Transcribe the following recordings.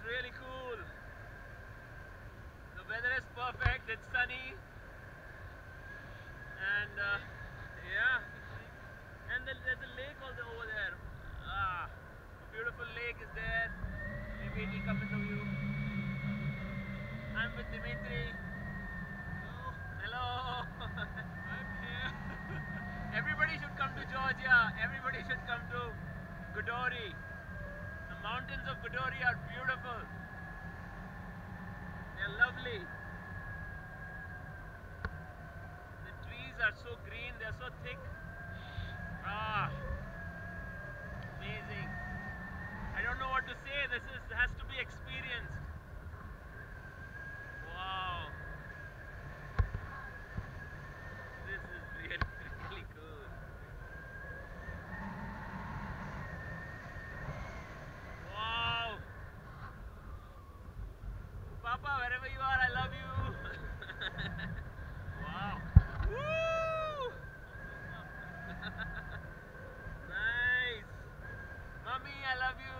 really cool. The weather is perfect, it's sunny, and yeah, and then there's a lake also over there. Ah, a beautiful lake is there. Maybe it will come into view. I'm with Dimitri. Hello. I'm here. Everybody should come to Georgia. Everybody should come to Gudori. The mountains of Gudori are beautiful. They're lovely. The trees are so green, they're so thick. Ah, amazing. I don't know what to say. This has to be experienced. Wow. This is really, really cool. Wow. Papa, wherever you are, I love you. Wow. Woo! Nice. Mommy, I love you.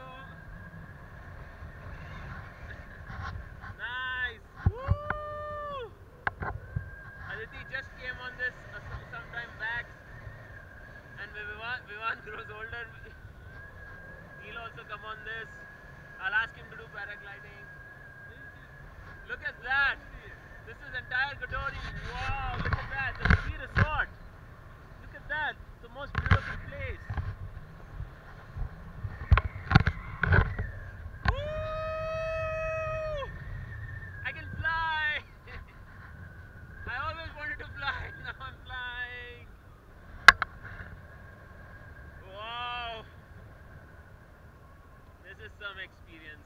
Nice. Woo! Aditi just came on this some time back, and Vivan grows older. He'll also come on this. I'll ask him to do paragliding. Look at that. This is entire Gudori. Wow, look at that. The ski resort. Look at that. It's the most beautiful place. Woo! I can fly. I always wanted to fly. Now I'm flying. Wow. This is some experience.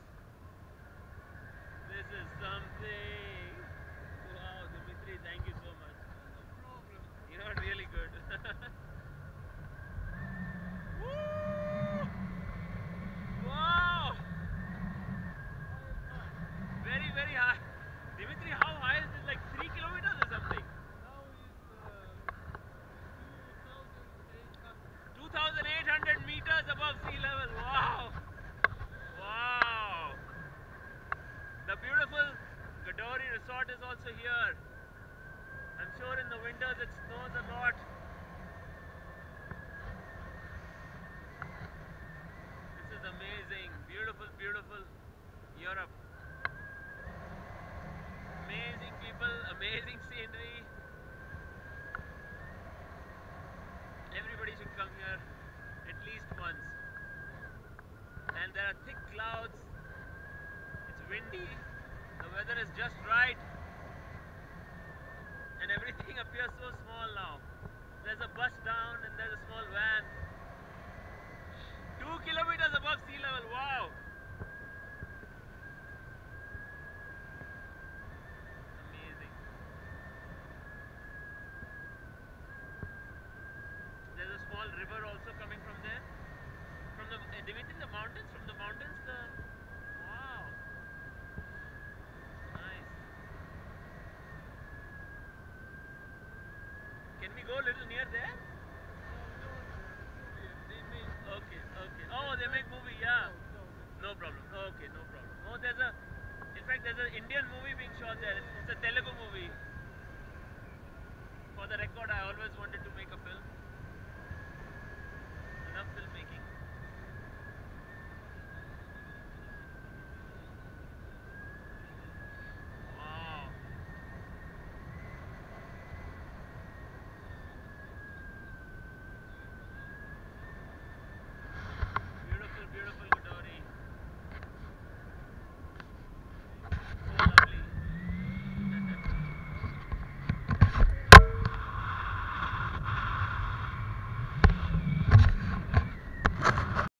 This is something. Wow, Dimitri, thank you so much. No problem. You're really good. Woo! Wow! Very, very high. Dimitri, how high is this? Like 3 kilometers or something? Now is 2,800 meters above sea level. Wow! Wow! The beautiful Gudori resort is also here. I'm sure in the winters it snows a lot. This is amazing. Beautiful, beautiful Europe. Amazing people, amazing scenery. Everybody should come here at least once. And there are thick clouds. It's windy. The weather is just right. And everything appears so small now. There's a bus down and there's a small van. 2 kilometers above sea level. Wow. Amazing. There's a small river also coming from there. From the within the mountains. From the mountains, the wow. Nice. Can we go a little near there? Okay, okay. Oh, they make movie, yeah. No problem. Okay, no problem. Oh, in fact, there's an Indian movie being shot there. It's a Telugu movie. For the record, I always wanted to make a film. Enough film